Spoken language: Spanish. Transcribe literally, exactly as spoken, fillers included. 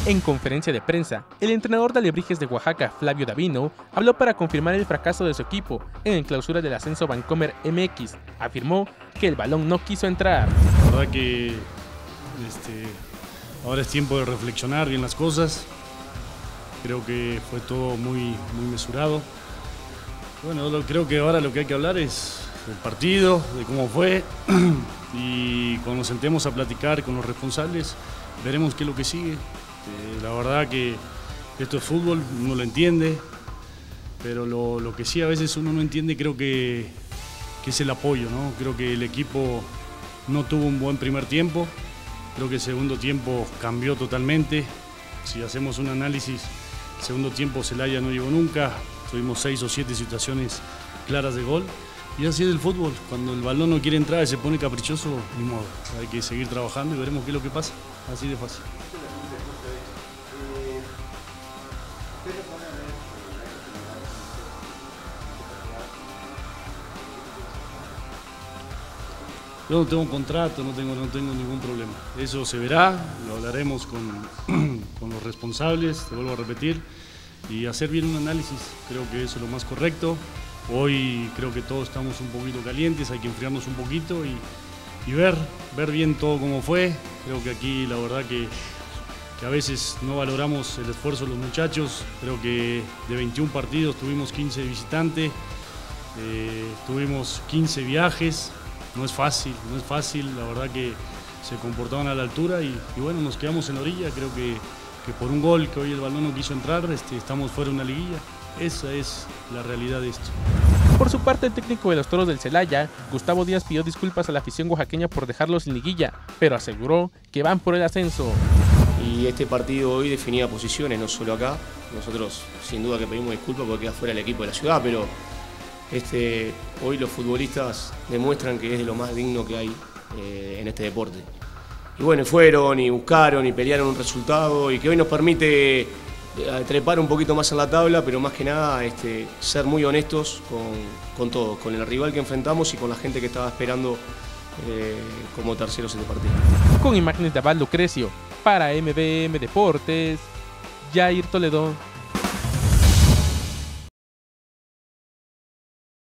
En conferencia de prensa, el entrenador de Alebrijes de Oaxaca, Flavio Davino, habló para confirmar el fracaso de su equipo en el clausura del ascenso Vancomer M X. Afirmó que el balón no quiso entrar. La verdad que este, ahora es tiempo de reflexionar bien las cosas. Creo que fue todo muy, muy mesurado. Bueno, lo, creo que ahora lo que hay que hablar es del partido, de cómo fue, y cuando nos sentemos a platicar con los responsables, veremos qué es lo que sigue. Eh, la verdad que esto es fútbol, uno lo entiende, pero lo, lo que sí a veces uno no entiende creo que, que es el apoyo, ¿no? Creo que el equipo no tuvo un buen primer tiempo, creo que el segundo tiempo cambió totalmente. Si hacemos un análisis, el segundo tiempo Celaya no llegó nunca, tuvimos seis o siete situaciones claras de gol. Y así es el fútbol, cuando el balón no quiere entrar y se pone caprichoso, ni modo. Hay que seguir trabajando y veremos qué es lo que pasa, así de fácil. Yo no tengo un contrato, no tengo, no tengo ningún problema. Eso se verá, lo hablaremos con, con los responsables, te vuelvo a repetir, y hacer bien un análisis. Creo que eso es lo más correcto. Hoy creo que todos estamos un poquito calientes, hay que enfriarnos un poquito y, y ver, ver bien todo cómo fue. Creo que aquí la verdad que, que a veces no valoramos el esfuerzo de los muchachos. Creo que de veintiún partidos tuvimos quince visitantes, eh, tuvimos quince viajes. No es fácil, no es fácil, la verdad que se comportaban a la altura y, y bueno, nos quedamos en la orilla. Creo que, que por un gol que hoy el balón no quiso entrar, este, estamos fuera de una liguilla. Esa es la realidad de esto. Por su parte, el técnico de los Toros del Celaya, Gustavo Díaz, pidió disculpas a la afición oaxaqueña por dejarlos sin liguilla, pero aseguró que van por el ascenso. Y este partido hoy definía posiciones, no solo acá. Nosotros sin duda que pedimos disculpas porque queda fuera el equipo de la ciudad, pero este, hoy los futbolistas demuestran que es de lo más digno que hay eh, en este deporte. Y bueno, fueron y buscaron y pelearon un resultado y que hoy nos permite trepar un poquito más en la tabla, pero más que nada este, ser muy honestos con, con todo, con el rival que enfrentamos y con la gente que estaba esperando eh, como terceros este partido. Con imágenes de Abad Lucrecio, para M B M Deportes, Jair Toledo.